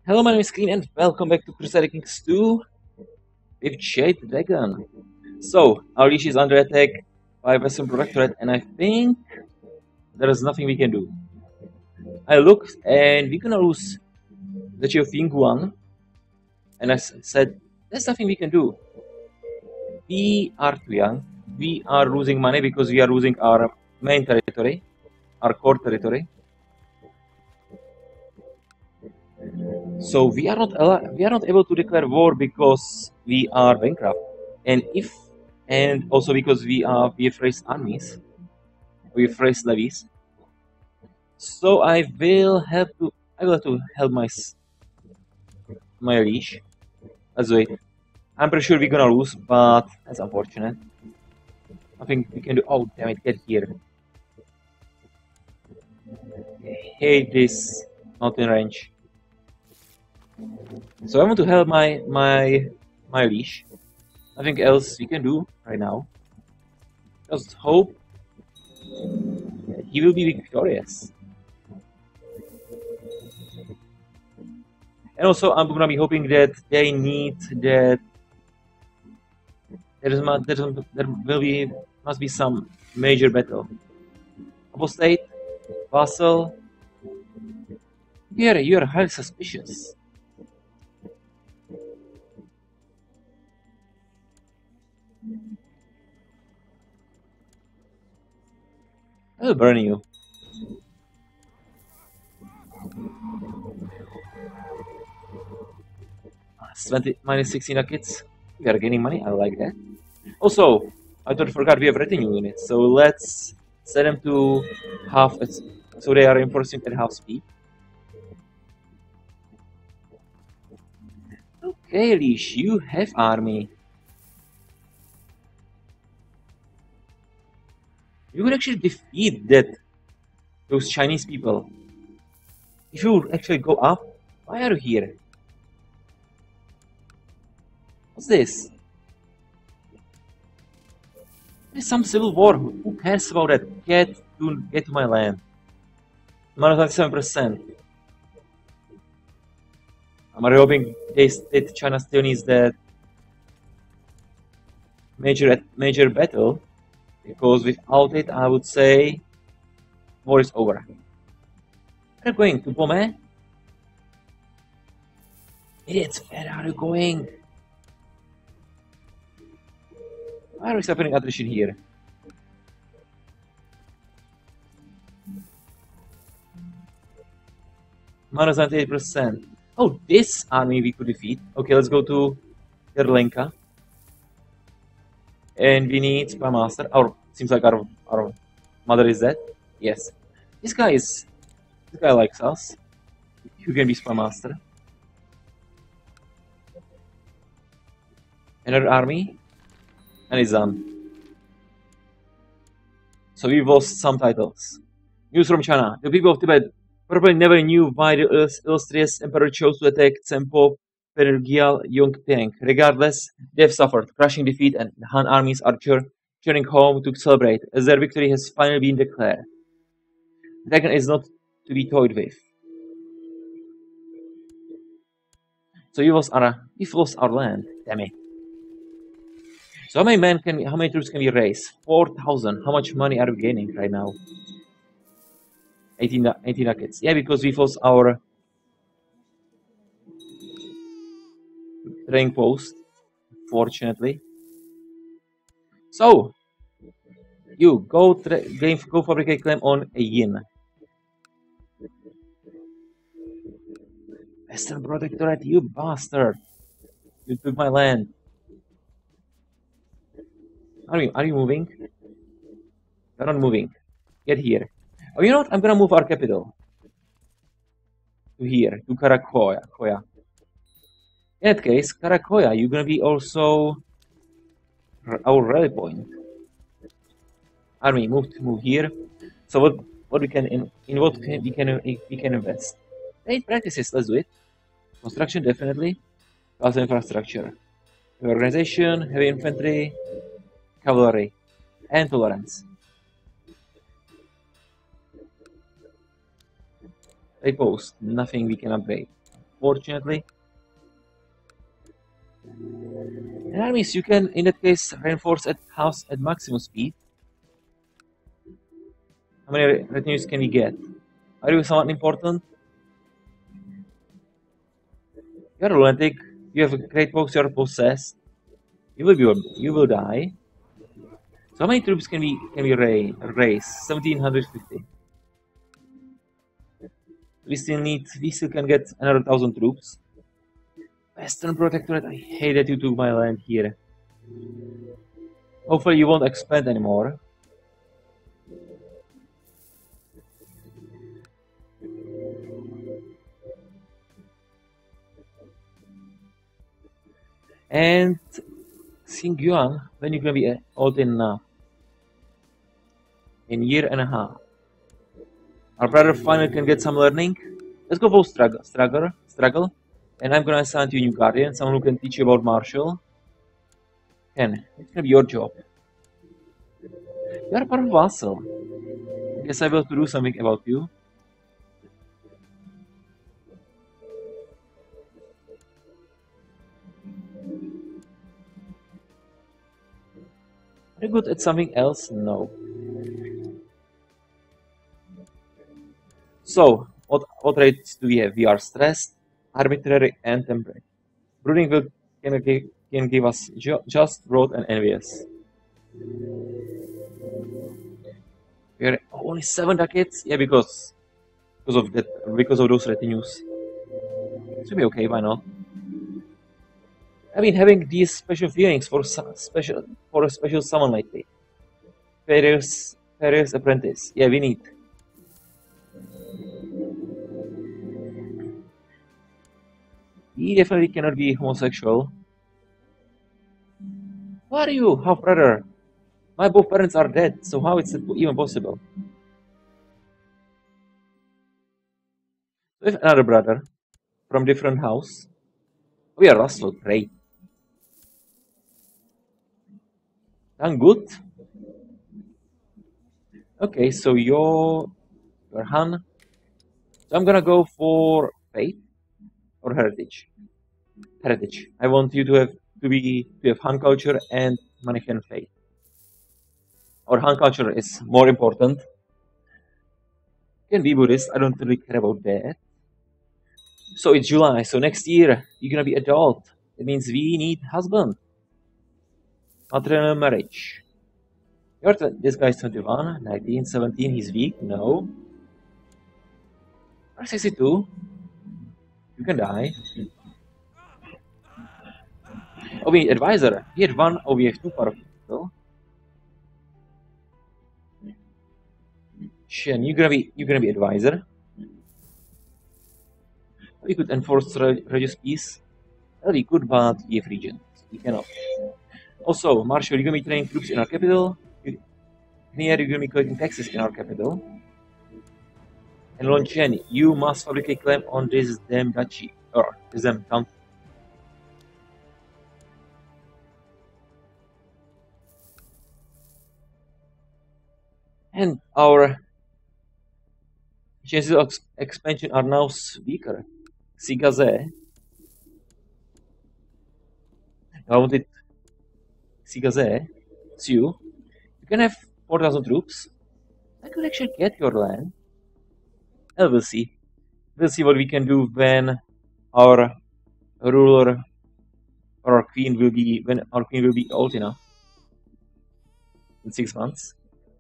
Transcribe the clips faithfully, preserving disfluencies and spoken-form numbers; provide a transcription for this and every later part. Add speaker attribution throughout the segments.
Speaker 1: Hello, my name is Clean and welcome back to Crusader Kings two with Jade Dragon. So, our leash is under attack by Western Protectorate and I think there is nothing we can do. I looked and we're gonna lose the Chief of Yingguan and I said, there's nothing we can do. We are too young. We are losing money because we are losing our main territory, our core territory. So we are not we are not able to declare war because we are bankrupt, and if and also because we are we have raised armies, we have raised levies. So I will have to I will have to help my my liege. Let's do it. I'm pretty sure we're gonna lose, but that's unfortunate. I think we can do. Oh damn it! Get here. I hate this not in range. So I want to help my my my leash. Nothing else we can do right now. Just hope he will be victorious. And also, I'm gonna be hoping that they need that there is there, there will be must be some major battle. Apostate, vassal. Here, you are highly suspicious. I will burn you. twenty minus sixteen ducats. We are gaining money. I like that. Also, I totally forgot we have retinue units, so let's set them to half. So they are reinforcing at half speed. Okay, Leash, you have army. You could actually defeat that those Chinese people. If you actually go up, why are you here? What's this? There's some civil war. Who cares about that? Get to get to my land. minus ninety-seven percent. I'm really hoping they, that China still needs that major major battle, because without it, I would say war is over. Where are you going? To Bomé? Idiots, where are you going? Why are we happening attrition here? minus ninety-eight percent. Oh, this army we could defeat. Okay, let's go to Yerlenka. And we need Spy Master. Our seems like our our mother is dead. Yes. This guy is this guy likes us. You can be Spy Master. Another army. And it's done. So we lost some titles. News from China. The people of Tibet probably never knew why the illustrious emperor chose to attack Tsempo Pergyal Yongpyang. Regardless, they have suffered crushing defeat, and the Han armies are returning home to celebrate, as their victory has finally been declared. Dragon is not to be toyed with. So we lost our we've lost our land. Damn it. So how many men can we, how many troops can we raise? Four thousand. How much money are we gaining right now? eighteen, eighteen ducats. Yeah, because we lost our trading post, fortunately. So, you go game, go fabricate claim on a yin. Western Protectorate, you bastard! You took my land. Are you are you moving? You're not moving. Get here. Oh, you know what? I'm gonna move our capital to here, to Karakoya. Koya. In that case, Karakoya, you're gonna be also our rally point. Army, move to move here. So what what we can in, in what can, we can we can invest? Eight practices. Let's do it. Construction definitely. Also infrastructure, organization, heavy infantry, cavalry, and tolerance. They post nothing we can upgrade. unfortunately. And armies, you can, in that case, reinforce at house at maximum speed. How many retinues can we get? Are you someone important? You're a lunatic. You have a great box. You're possessed. You will be. You will die. So how many troops can we can we raise? Raise seventeen hundred fifty. We still need. We still can get another thousand troops. Western Protectorate. I hate that you took my land here. Hopefully you won't expand anymore. And Xingyuan, when you're gonna be old enough? In year and a half. Our brother finally can get some learning. Let's go for struggle, struggle, struggle. And I'm gonna assign to you a new guardian, someone who can teach you about martial. Ken, it's gonna be your job. You're a part of vassal. I guess I will have to do something about you. Are you good at something else? No. So, what, what traits do we have? We are stressed, arbitrary, and temperate. Brooding will can, give, can give us ju just, broad, and envious. We are only seven decades? Yeah, because because of that, because of those retinues. It should be okay, why not? I mean, having these special feelings for special for a special someone like me. Pharaoh's, Pharaoh's apprentice. Yeah, we need. He definitely cannot be homosexual. Who are you, half brother? My both parents are dead, so how is it even possible? We have another brother from different house. We are Russell, great. I'm good. Okay, so you're, you're Han. So I'm gonna go for faith or heritage. Heritage. I want you to have to be to have Han culture and Manichaean faith. Or Han culture is more important. You can be Buddhist. I don't really care about that. So it's July. So next year you're gonna be adult. It means we need husband. Maternal marriage. You're this guy's twenty-one, nineteen, seventeen. He's weak. No. You're sixty-two. You can die. Oh, we need advisor. We had one. Oh, we have two powerful people. Shen, you're gonna be you're gonna be advisor. We could enforce religious peace. That'll be good, but we have regions. We cannot. Also, Marshall, you're gonna be training troops in our capital. Here, you're gonna be collecting taxes in our capital. And Lon Chen, you must publicly claim on this damn duchy or this damn country. And our chances of expansion are now weaker. Sigaze. I wanted Sigaze. It's you. You can have four thousand troops. I could actually get your land. Well, we'll see. We'll see what we can do when our ruler or our queen will be when our queen will be old enough. In six months.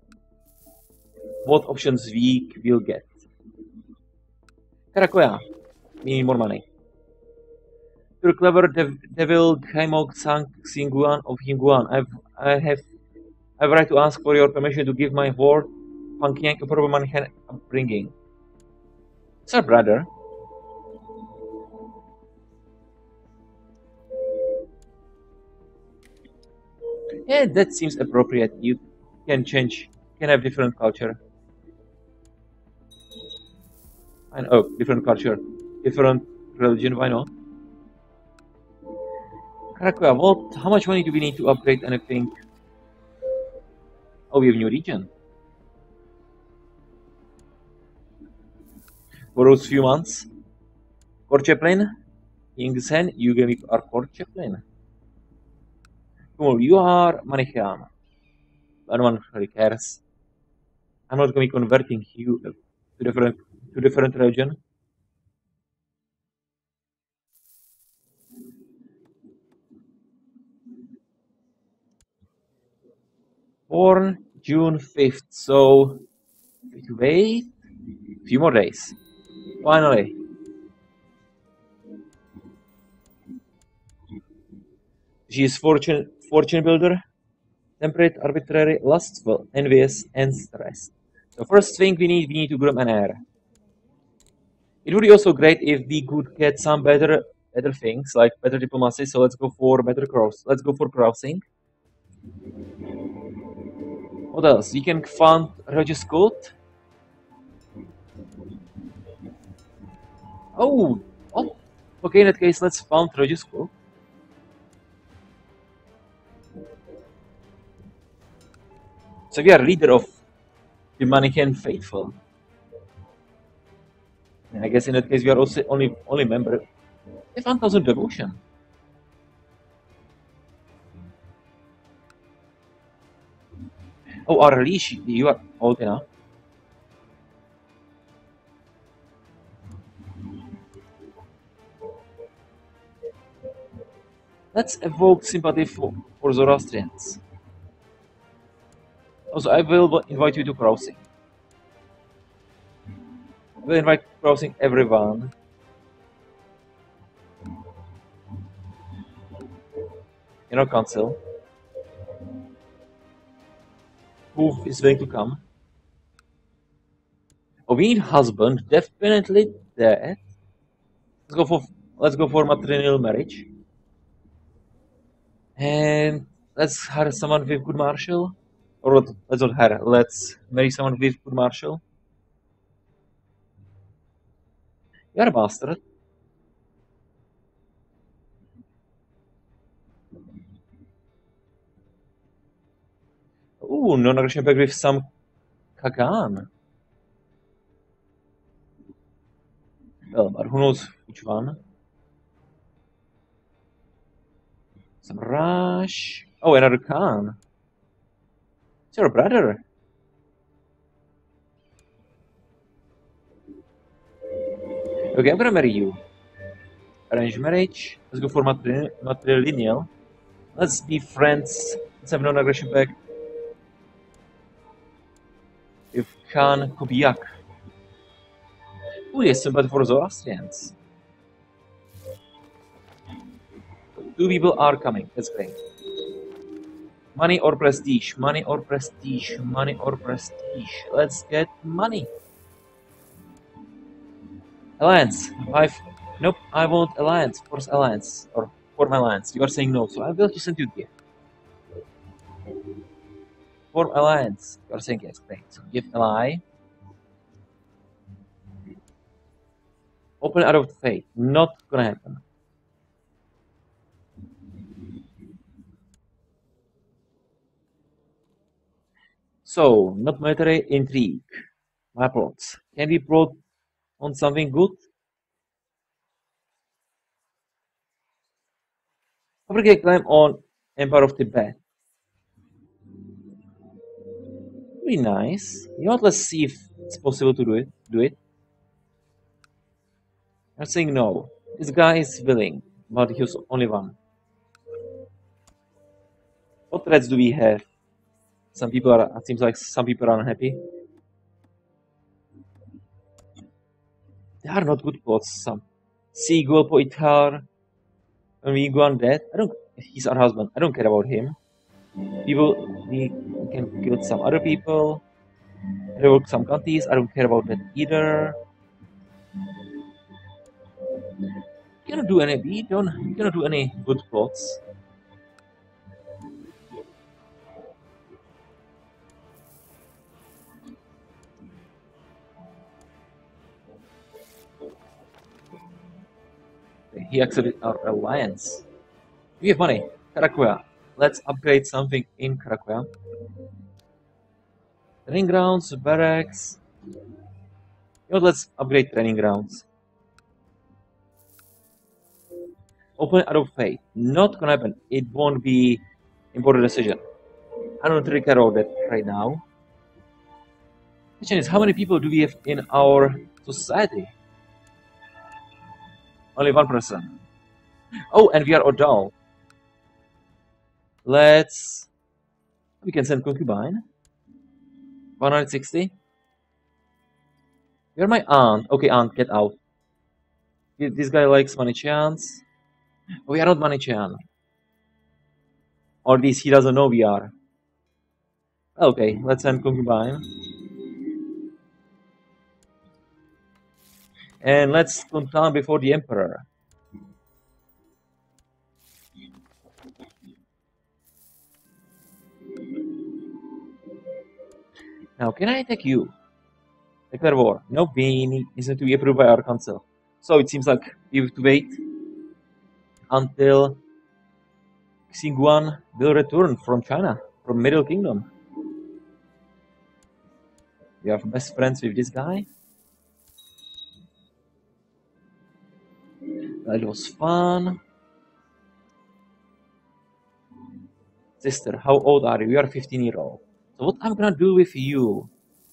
Speaker 1: What options we will get. Karakoya. We need more money. You're clever dev devil Kaimok Sang Xinguan of Yinguan. I've I have I have right to ask for your permission to give my ward Pankyang a proper Manhan upbringing. It's our brother. Yeah, that seems appropriate. You can change, can have different culture. And oh, different culture, different religion. Why not? Karakoya, what? How much money do we need to upgrade anything? Oh, we have a new region. For those few months. Core chaplain. King's Hen, you give me our core chaplain. Cool, you are Manichaean. No one really cares. I'm not going to be converting you to different to different religion. Born June fifth, so wait a few more days. Finally. She is fortune fortune builder, temperate, arbitrary, lustful, envious, and stressed. So first thing we need, we need to groom an heir. It would be also great if we could get some better better things, like better diplomacy, so let's go for better cross. Let's go for crossing. What else? We can fund religious cult. Oh, oh, okay, in that case, let's fund religious cult. So we are leader of the Manichaean faithful. And I guess in that case, we are also only only member. If one thousand devotion. Oh, our leash, you are old enough. Let's evoke sympathy for, for Zoroastrians. Also, I will invite you to crossing. I will invite crossing everyone. In our council. Who is willing to come? Oh, we need husband, definitely that. Let's go for let's go for matrimonial marriage. And let's hire someone with good martial. Or let, let's not hire, let's marry someone with good martial. You're a bastard. Ooh, non-aggression pact with some Kagan. Well, but who knows which one? Some Rush. Oh, another Khan. It's your brother. Okay, I'm gonna marry you. Arrange marriage. Let's go for matri matrilineal. Let's be friends. Let's have non-aggression pact with Khan Kubiak. Ooh, yes, sympathy for Zoroastrians. Two people are coming. That's great. Money or prestige? Money or prestige? Money or prestige? Let's get money. Alliance. I've nope. I want alliance. Force alliance or form alliance. You are saying no, so I will just send you here. Form alliance. You are saying yes. Great. So give ally. Open out of fate. Not gonna happen. So, not military intrigue. My plots. Can we plot on something good? Africa climb on Empire of Tibet. Be nice. You know what? Let's see if it's possible to do it. Do it. I'm saying no. This guy is willing, but he's only one. What threats do we have? Some people are. It seems like some people are unhappy. They are not good plots. Some Seagull Poitar. When we go on that, I don't. He's our husband. I don't care about him. People, we can kill some other people. Revoke some countries. I don't care about that either. You cannot do any. We don't. We cannot do any good plots. He accepted our alliance. We have money. Karakoya. Let's upgrade something in Karakoya. Training grounds, barracks. You know, let's upgrade training grounds. Open out of faith. Not gonna happen. It won't be important decision. I don't really care about that right now. Question is, how many people do we have in our society? Only one person. Oh, and we are adult. Let's... We can send concubine. one hundred sixty. You're my aunt. Okay, aunt, get out. This guy likes money chance. Oh, we are not money chan. Or at least he doesn't know we are. Okay, let's send concubine. And let's come down before the emperor. Now, can I attack you? Declare war. No, we is to be approved by our council. So it seems like we have to wait until Xinguan will return from China, from Middle Kingdom. We are best friends with this guy. That was fun. Sister, how old are you? You are fifteen year old. So what I'm gonna do with you?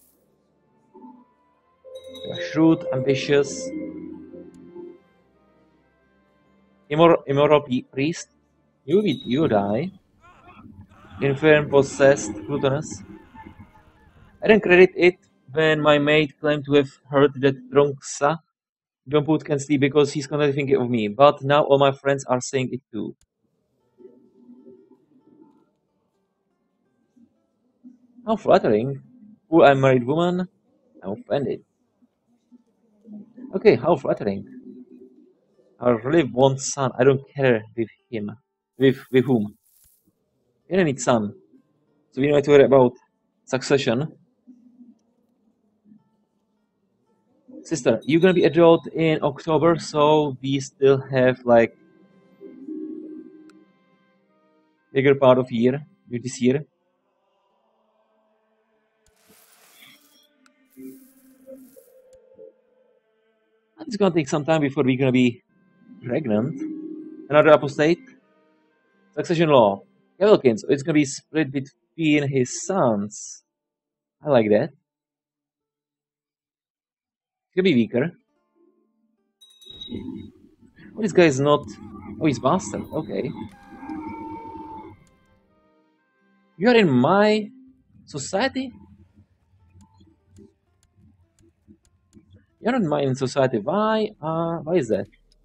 Speaker 1: You are shrewd, ambitious, immoral, immoral priest. You you die. Infirm, possessed, gluttonous. I didn't credit it when my maid claimed to have heard that Drongsa Jumput can sleep because he's constantly thinking of me. But now all my friends are saying it too. How flattering. Who I'm married woman? I'm offended. Okay, how flattering. I really want son. I don't care with him. With with whom? You don't need son. So we don't have to worry about succession. Sister, you're gonna be adult in October, so we still have like bigger part of year with this year. It's gonna take some time before we're gonna be pregnant. Another apostate. Succession law. Cavalcade, so it's gonna be split between his sons. I like that. It's gonna be weaker. Oh, this guy is not. Oh, he's bastard. Okay. You are in my society? You're not in my society. Why? Uh, why is that?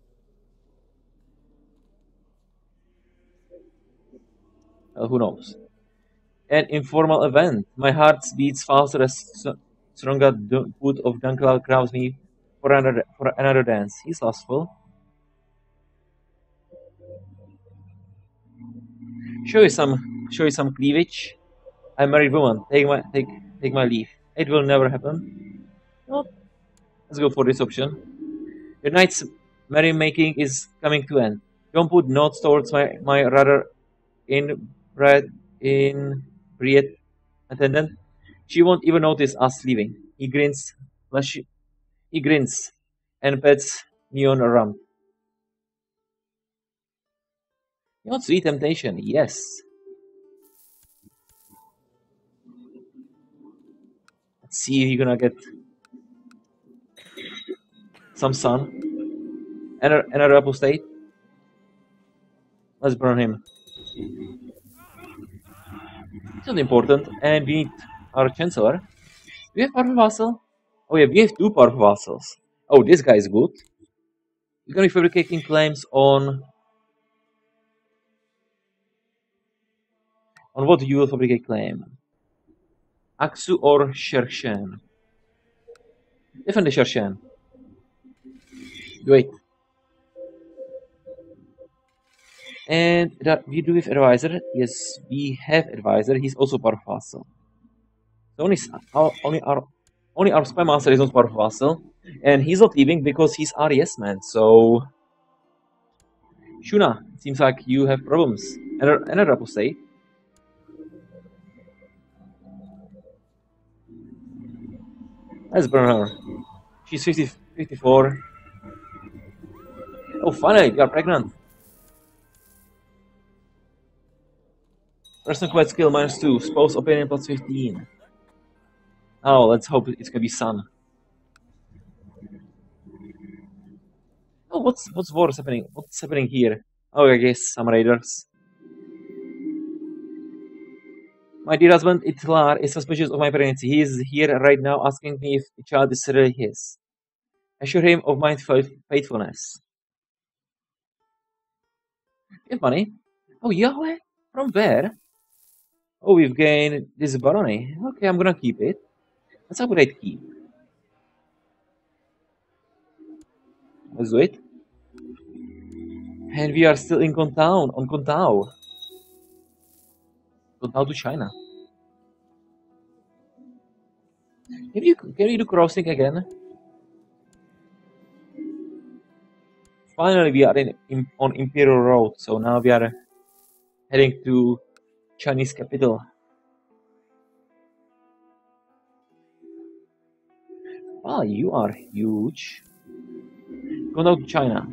Speaker 1: Well, who knows? An informal event. My heart beats faster as stronger foot of Dunkal crowds me for another for another dance. He's lustful. Show you some show you some cleavage. I'm a married woman. Take my take take my leave. It will never happen. No. Let's go for this option. Your night's merrymaking is coming to end. Don't put notes towards my my rather inbred inbred attendant. She won't even notice us leaving. He grins, he grins, and pets me on a rump. You want sweet temptation? Yes. Let's see if you're gonna get some sun. Another, another apostate. Let's burn him. It's not important, and we need our chancellor. Do we have powerful vassal? Oh yeah, we have two powerful vassals. Oh, this guy is good. We're gonna be fabricating claims on. On what you will fabricate claim? Aksu or Shershan? Defend the Shershan. Wait. And that we do have advisor. Yes, we have advisor. He's also powerful vassal. So only our only our only our spy master is not powerful vassal, and he's not leaving because he's our yes man. So Shuna, it seems like you have problems. Another another apostate. Let's burn her. She's fifty, fifty-four. Oh, finally, you are pregnant. Personal quest skill minus two. Spouse opinion plus fifteen. Oh, let's hope it's gonna be sun. Oh, what's what's war happening? What's happening here? Oh, I guess some raiders. My dear husband, Itlar, is suspicious of my pregnancy. He is here right now asking me if the child is really his. Assure him of my faithfulness. Give money. Oh, Yahweh? From where? Oh, we've gained this barony. Okay, I'm gonna keep it. Let's upgrade keep. Let's do it. And we are still in Kontao, on Kontao. Kontao to China. Can you can we do crossing again? Finally, we are in, in on Imperial Road, so now we are heading to Chinese capital. Wow, you are huge. Go now to China.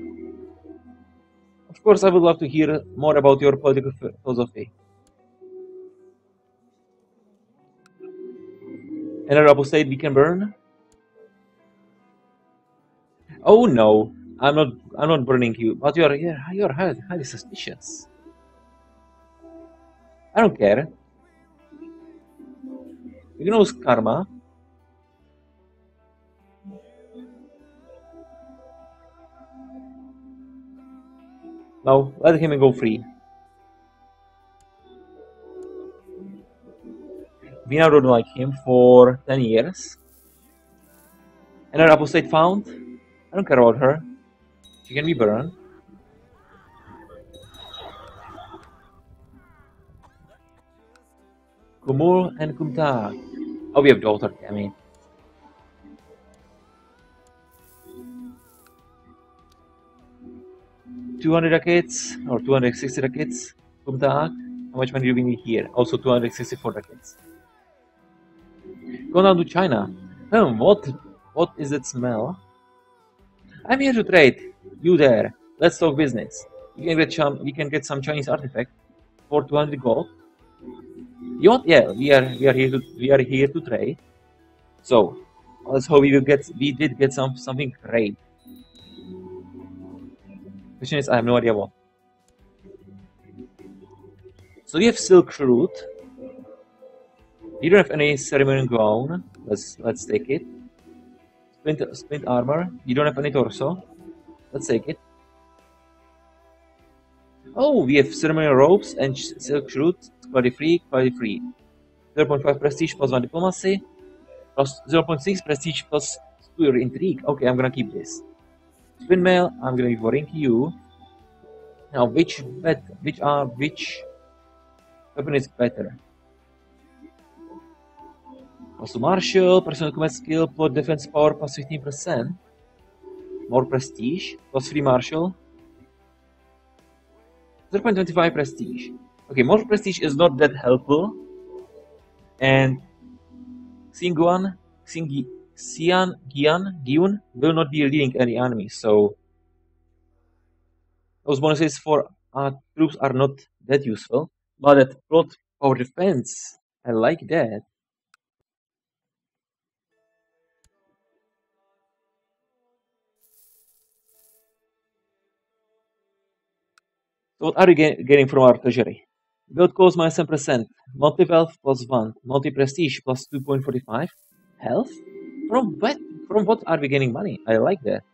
Speaker 1: Of course, I would love to hear more about your political philosophy. Another apostate we can burn? Oh no, I'm not. I'm not burning you, but you are. You are highly, highly suspicious. I don't care. You know karma. No, let him go free. We now don't like him for ten years. Another apostate found. I don't care about her. She can be burned. Kumul and Kumtag. Oh, we have daughter, I mean. two hundred ducats or two hundred sixty ducats. Kumtag. How much money do we need here? Also two hundred sixty-four ducats. Go down to China. Hmm, what? What is that smell? I'm here to trade. You there. Let's talk business. You can get some. We can get some Chinese artifact for two hundred gold. You want? Yeah, we are. We are here to. We are here to trade. So let's hope we will get. We did get some something great. Question is, I have no idea what. So we have silk root. You don't have any ceremonial gown. Let's let's take it. Splint, splint armor. You don't have any torso. Let's take it. Oh, we have ceremonial robes and silk root. Quality free, quality free. zero point five prestige plus one diplomacy. Plus zero point six prestige plus two intrigue. Okay, I'm gonna keep this. Spin mail. I'm gonna be voting you. Now, which bet? Which are which weapon is better? Also martial, personal combat skill, plot defense power plus fifteen percent. More prestige, plus three martial. zero point two five prestige. Okay, more prestige is not that helpful. And Xinguan, Xingi, Xian, Gian, Gyun will not be leading any army, so those bonuses for our troops are not that useful. But that plot power defense, I like that. So what are you get, getting from our treasury? Build cost minus ten percent, multi wealth plus one, multi prestige plus two point four five, health? From what? From what are we getting money? I like that.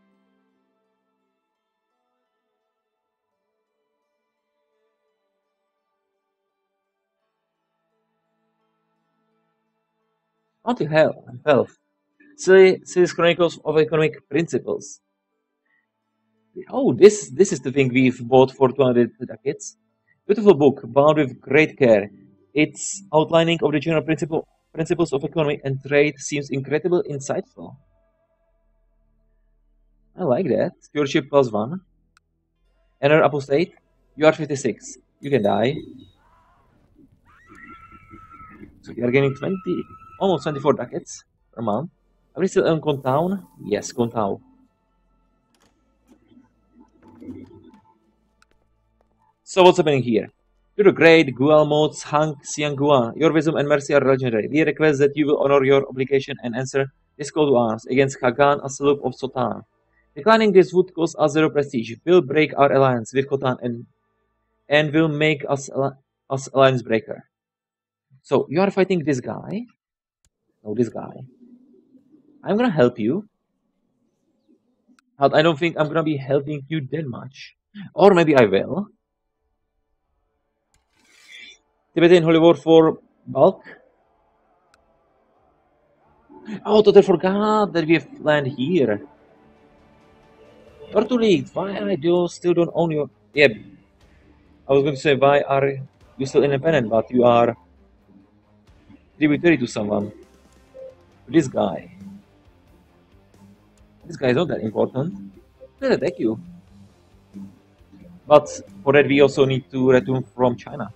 Speaker 1: Multi health, health. Series Chronicles of Economic Principles. Oh, this this is the thing we've bought for two hundred ducats. Beautiful book, bound with great care. Its outlining of the general principle, principles of economy and trade seems incredibly insightful. I like that. Stewardship plus one. Another apostate. You are fifty-six. You can die. So we are getting twenty, almost twenty-four ducats per month. Are we still in Kontown? Yes, Kontown. So what's happening here? To the great Gualmots Hang Xianghua, your wisdom and mercy are legendary. We request that you will honor your obligation and answer this call to arms against Khagan Asaluk of Sultan. Declining this would cost us zero prestige, will break our alliance with Khotan and and will make us us alliance breaker. So you are fighting this guy. No, this guy. I'm gonna help you. But I don't think I'm gonna be helping you that much. Or maybe I will. Tibetan Holy War for bulk. Oh, totally forgot that we have land here. Turtle League, why I do still don't own your... Yeah, I was going to say, why are you still independent, but you are tributary to someone? This guy. This guy is not that important. Let's attack you. But for that we also need to return from China.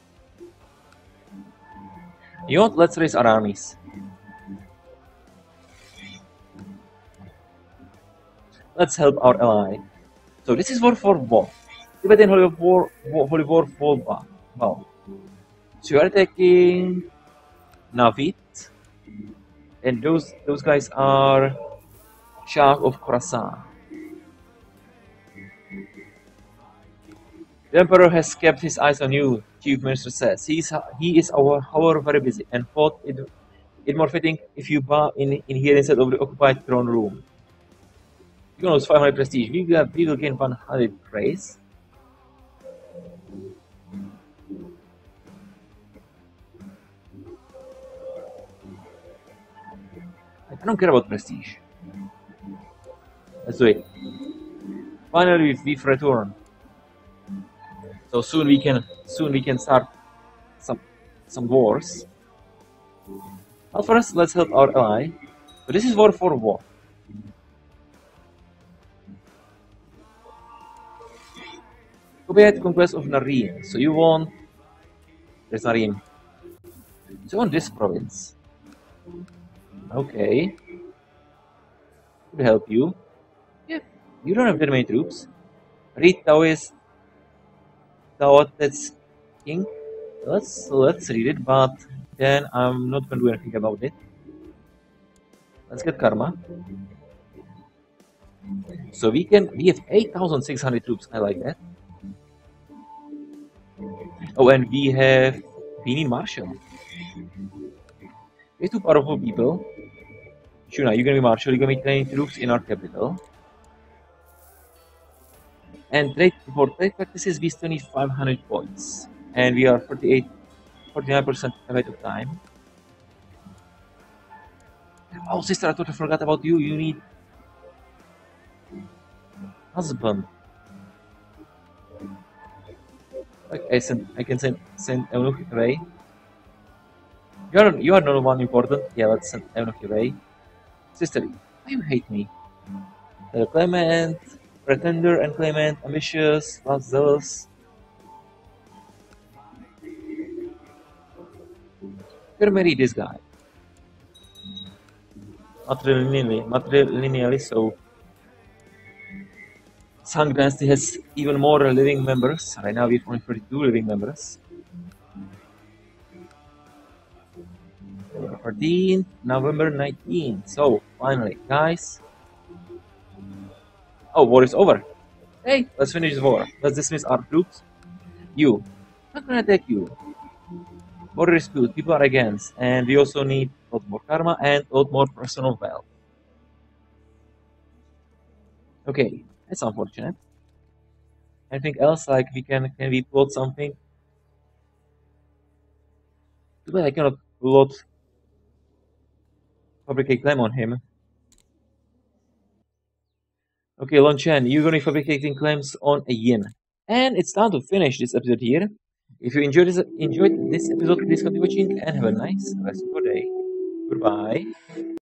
Speaker 1: You know what? Let's raise our armies. Let's help our ally. So this is war for what? Tibetan Holy War, Holy War for what? Wow. So you are attacking Navit. And those those guys are Shah of Khorasan. The Emperor has kept his eyes on you, Chief Minister says. He is, he is our, however, very busy and thought it, it more fitting if you bow in, in here instead of the occupied throne room. You can lose five hundred prestige. We will, we will gain one hundred praise. I don't care about prestige. Let's do it. Finally, we've returned. So soon we can soon we can start some some wars. But first, let's help our ally. So this is war for war. Soviet conquest of Narim. So you want there's Narim. So you want this province. Okay. Could help you. Yeah, you don't have that many troops. Read Taoist Tao that's king. Let's let's read it, but then I'm not gonna do anything about it. Let's get karma. So we can we have eight thousand six hundred troops. I like that. Oh, and we have we need Marshal. We're two powerful people. Shuna, you're gonna be Marshal, you're gonna be training troops in our capital. And trade for trade practices we still need five hundred points. And we are forty-eight forty-nine percent ahead of time. Oh sister, I totally forgot about you. You need husband. Okay, I, send, I can send send Eunuch away. You are you are not one important. Yeah, let's send Eunuch away. Sister, why you hate me? Uh, Clement, pretender and Clement, ambitious, not zealous. You're gonna marry this guy. Matrilineally, matrilineally, so Sang Dynasty has even more living members. Right now we have only thirty-two living members. fourteenth, November nineteenth. So, finally, guys. Oh, war is over. Hey, let's finish the war. Let's dismiss our troops. You. I'm not gonna attack you. Border dispute, people are against. And we also need a lot more karma and a lot more personal wealth. Okay, that's unfortunate. Anything else? Like, we can, can we plot something? Too bad I cannot plot fabricate claim on him. Okay, Lon Chen, you're going to be fabricating claims on a yin. And it's time to finish this episode here. If you enjoyed this, enjoyed this episode, please continue watching and have a nice rest of your day. Goodbye.